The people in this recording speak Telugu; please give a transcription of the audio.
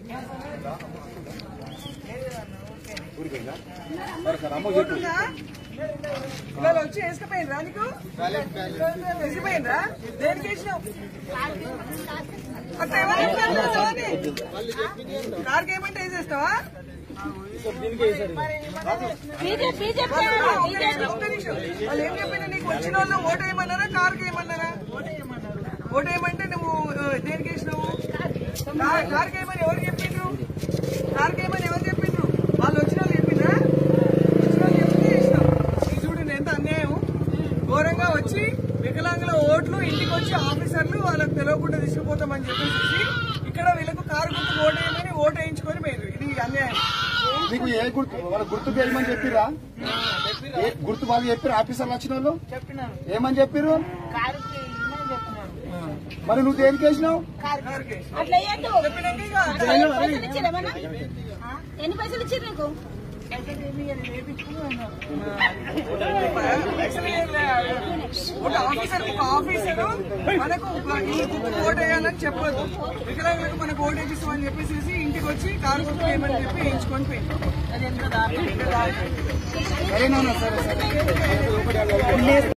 ఇవాళ వచ్చి వేసుకుపోయినరా నీకు వేసిపోయినరా దేనికి వేసినావు కార్కి ఏమంటే వేసేస్తావా వాళ్ళు ఏం చెప్పినా నీకు వచ్చిన వాళ్ళు ఓటు వేయమన్నారా కార్కి ఏమన్నారా ఓటు వేయమంటే నువ్వు దేనికి వేసినావు కార్కి ఏమని ఎవరు చెప్పిండ్రు కార్కి ఏమని ఎవరు చెప్పిండ్రు వాళ్ళు వచ్చిన వాళ్ళు చెప్పిండ్రా వచ్చిన వాళ్ళు చెప్తే వేసినావు నీకు చూడు ఎంత అన్యాయం ఘోరంగా వచ్చి వికలాంగుల ఓట్లు ఇంటికి వచ్చి ఆఫీసర్లు వాళ్ళకి తెలియకుండా తీసుకుపోతామని చెప్పేసి ఇక్కడ వీళ్ళకు కారు గుర్తు ఓటు వేయమని ఓటు వేయించుకొని పోయారు ఇది అన్యాయం మీకు ఏ గుర్తు వాళ్ళ గుర్తు వేయమని చెప్పిరా గుర్తు వాళ్ళు చెప్పారు ఆఫీసర్లు వచ్చిన వాళ్ళు చెప్పినాను ఏమని చెప్పారు మరి నువ్వు దేనికి వేసినావు ఎన్ని పైసలు ఇచ్చారు నీకు ఆఫీసర్ మనకు ఓటు వేయాలని చెప్పదు వికలాంగులకు మనకు ఓటు వేపిస్తామని చెప్పేసి ఇంటికి వచ్చి కారు గుర్తు వేయమని చెప్పి వేయించుకొని పోయింది. సరేనా సరే